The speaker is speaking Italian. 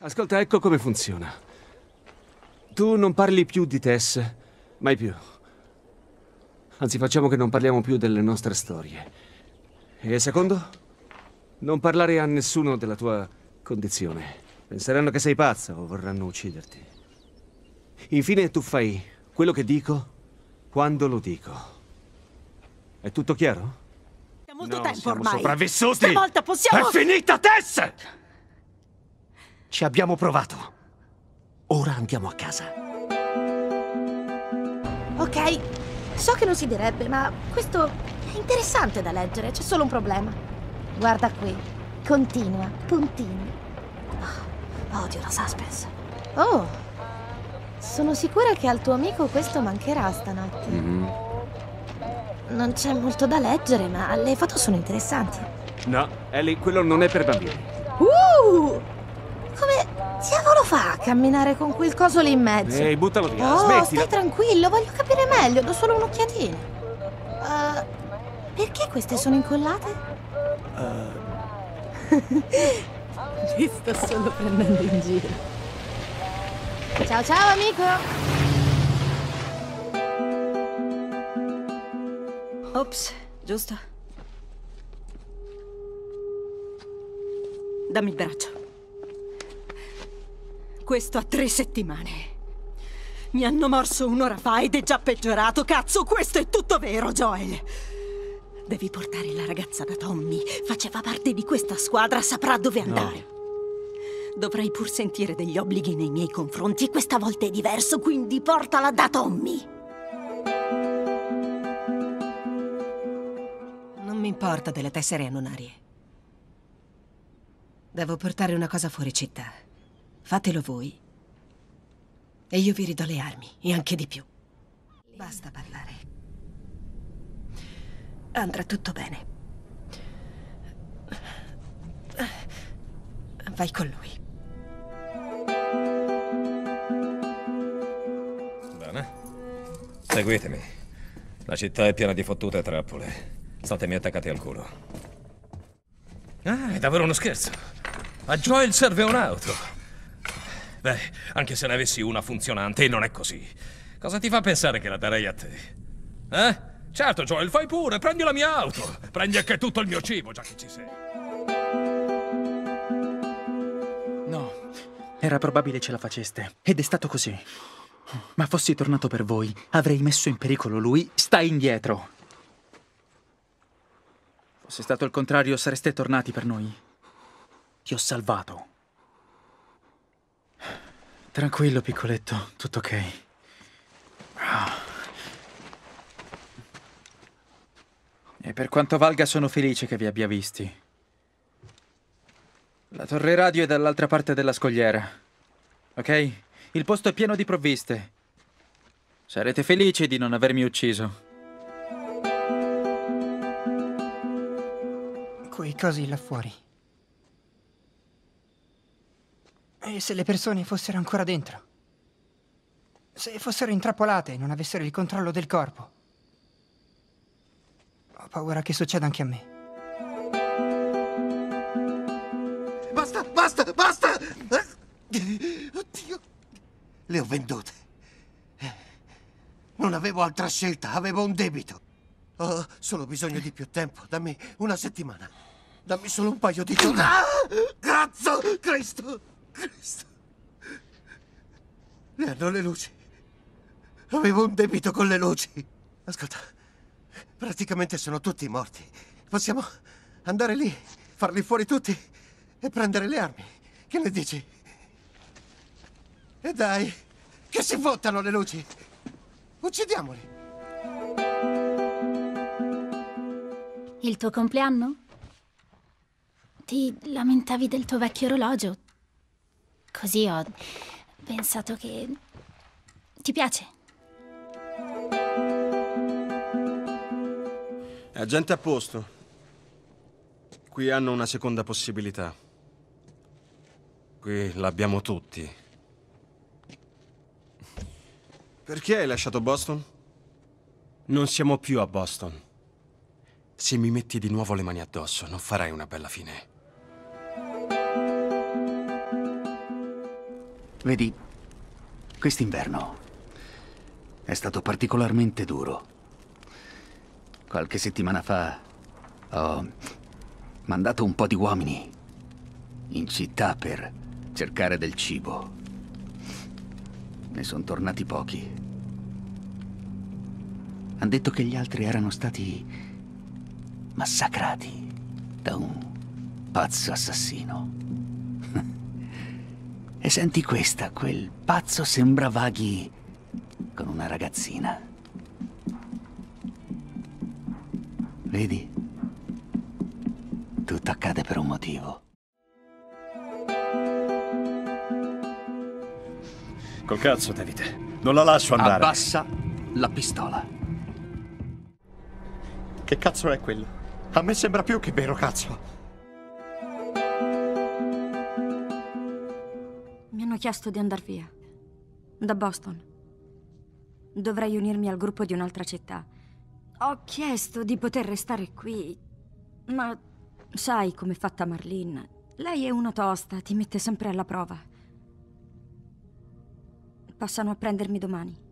Ascolta, ecco come funziona. Tu non parli più di Tess, mai più. Anzi, facciamo che non parliamo più delle nostre storie. E secondo? Non parlare a nessuno della tua condizione. Penseranno che sei pazza o vorranno ucciderti. Infine, tu fai quello che dico quando lo dico. È tutto chiaro? Da molto No, tempo siamo ormai. sopravvissuti! Stavolta possiamo... È finita, Tess! Ci abbiamo provato. Ora andiamo a casa. Ok, so che non si direbbe, ma questo è interessante da leggere, c'è solo un problema. Guarda qui, continua, puntini. Oh, odio la suspense. Oh, sono sicura che al tuo amico questo mancherà stanotte. Non c'è molto da leggere, ma le foto sono interessanti. No, Ellie, quello non è per bambini. Come diavolo fa a camminare con quel coso lì in mezzo? Ehi, buttalo via, Oh, smettila. stai tranquillo, voglio capire meglio, do solo un'occhiatina. Perché queste sono incollate? Mi sto solo prendendo in giro. Ciao ciao amico! Ops, giusto. Dammi il braccio. Questo ha 3 settimane. Mi hanno morso un'ora fa ed è già peggiorato. Cazzo, questo è tutto vero, Joel. Devi portare la ragazza da Tommy. Faceva parte di questa squadra, saprà dove andare. Dovrei pur sentire degli obblighi nei miei confronti. Questa volta è diverso, quindi portala da Tommy. Non mi importa delle tessere annonarie. Devo portare una cosa fuori città. Fatelo voi. E io vi ridò le armi, e anche di più. Basta parlare. Andrà tutto bene. Vai con lui. Bene. Seguitemi. La città è piena di fottute trappole. Statemi attaccati al culo. Ah, è davvero uno scherzo. A Joel serve un'auto. Beh, anche se ne avessi una funzionante, non è così. Cosa ti fa pensare che la darei a te? Eh? Certo, Joel, fai pure, prendi la mia auto. Prendi anche tutto il mio cibo, già che ci sei. No, era probabile ce la faceste. Ed è stato così. Ma fossi tornato per voi, avrei messo in pericolo lui. Stai indietro. Fosse stato il contrario, sareste tornati per noi. Ti ho salvato. Tranquillo, piccoletto, tutto ok. E per quanto valga, sono felice che vi abbia visti. La torre radio è dall'altra parte della scogliera. Ok? Il posto è pieno di provviste. Sarete felici di non avermi ucciso. Quei cosi là fuori. E se le persone fossero ancora dentro? Se fossero intrappolate e non avessero il controllo del corpo? Ho paura che succeda anche a me. Basta, basta, basta! Oddio! Le ho vendute. Non avevo altra scelta, avevo un debito. Ho solo bisogno di più tempo. Dammi una settimana. Dammi solo un paio di giorni. Cazzo! Cristo! Cristo! Ne hanno le luci. Avevo un debito con le luci. Ascolta, praticamente sono tutti morti. Possiamo andare lì, farli fuori tutti e prendere le armi. Che ne dici? E dai, che si fottano le luci. Uccidiamoli. Il tuo compleanno? Ti lamentavi del tuo vecchio orologio. Così ho pensato che... Ti piace? È gente a posto. Qui hanno una seconda possibilità. Qui l'abbiamo tutti. Perché hai lasciato Boston? Non siamo più a Boston. Se mi metti di nuovo le mani addosso, non farai una bella fine. Vedi, quest'inverno è stato particolarmente duro. Qualche settimana fa ho mandato un po' di uomini in città per cercare del cibo. Ne sono tornati pochi. Han detto che gli altri erano stati massacrati da un pazzo assassino. E senti questa, quel pazzo sembra vaghi con una ragazzina. Vedi? Tutto accade per un motivo. Col cazzo, David. Non la lascio andare. Abbassa la pistola. Che cazzo è quello? A me sembra più che vero cazzo. Mi hanno chiesto di andar via. Da Boston. Dovrei unirmi al gruppo di un'altra città. Ho chiesto di poter restare qui, ma sai com'è fatta Marlene. Lei è una tosta, ti mette sempre alla prova. Passano a prendermi domani.